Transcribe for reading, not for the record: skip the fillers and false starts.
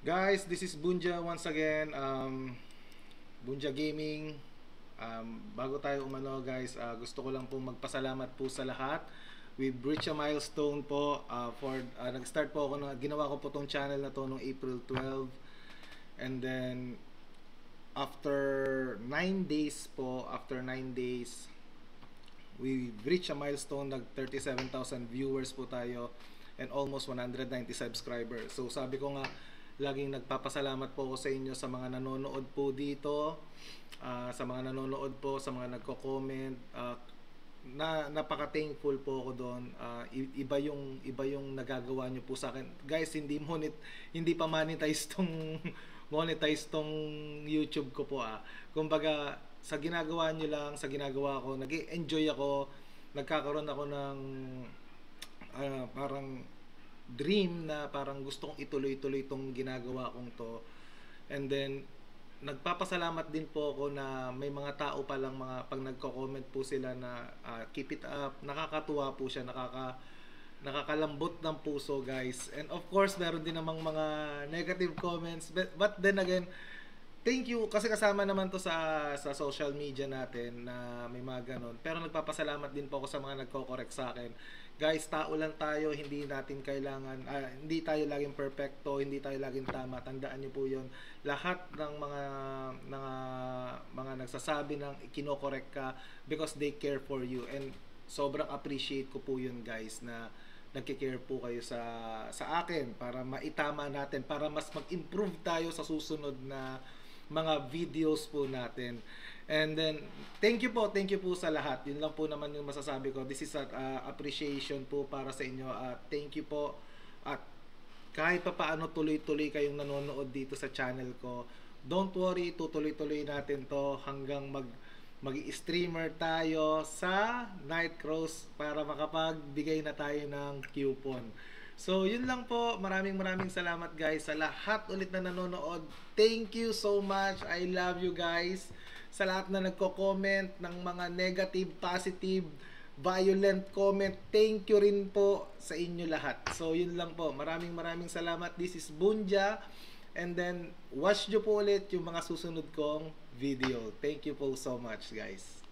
Guys, this is Bunja once again. Bunja Gaming. Bago tayo umano guys, gusto ko lang po magpasalamat po sa lahat. We've reached a milestone po nag-start po ako, ginawa ko po tong channel na to noong April 12. And then after 9 days po, we reached a milestone, nag 37,000 viewers po tayo and almost 190 subscribers. So sabi ko nga, laging nagpapasalamat po ako sa inyo sa mga nanonood po dito, sa mga nanonood po, sa mga nagko-comment, napaka-thankful po ako doon. Iba yung nagagawa niyo po sa akin. Guys, hindi pa monetize tong monetize tong YouTube ko po. Kumbaga, sa ginagawa niyo lang, sa ginagawa ko, nag-enjoy ako, nagkakaroon ako ng parang dream na parang gusto kong ituloy-tuloy itong ginagawa kong to. And then nagpapasalamat din po ako na may mga tao pa lang, pag nagko-comment po sila na keep it up, nakakatuwa po siya, nakakalambot ng puso guys. And of course meron din namang mga negative comments, but then again, thank you kasi kasama naman to sa social media natin na may mga ganon. Pero nagpapasalamat din po ako sa mga nagko-correct sa akin. Guys, tao lang tayo, hindi natin kailangan, hindi tayo laging perfecto, hindi tayo laging tama. Tandaan niyo po 'yon. Lahat ng mga nagsasabi ng kino-correct ka because they care for you, and sobrang appreciate ko po 'yun guys, na nagki-care po kayo sa akin para maitama natin, para mas mag-improve tayo sa susunod na mga videos po natin. And then thank you po sa lahat. Yun lang po naman yung masasabi ko. This is appreciation po para sa inyo. Thank you po. At kahit pa paano tuloy-tuloy kayong nanonood dito sa channel ko, don't worry, tutuloy-tuloy natin to hanggang mag-streamer tayo sa Night Cross para makapagbigay na tayo ng coupon. So yun lang po. Maraming salamat guys sa lahat ulit na nanonood. Thank you so much. I love you guys. Sa lahat na nagko-comment ng mga negative, positive, violent comment, thank you rin po sa inyo lahat. So yun lang po. Maraming salamat. This is Bunja. And then watch nyo po ulit yung mga susunod kong video. Thank you po so much guys.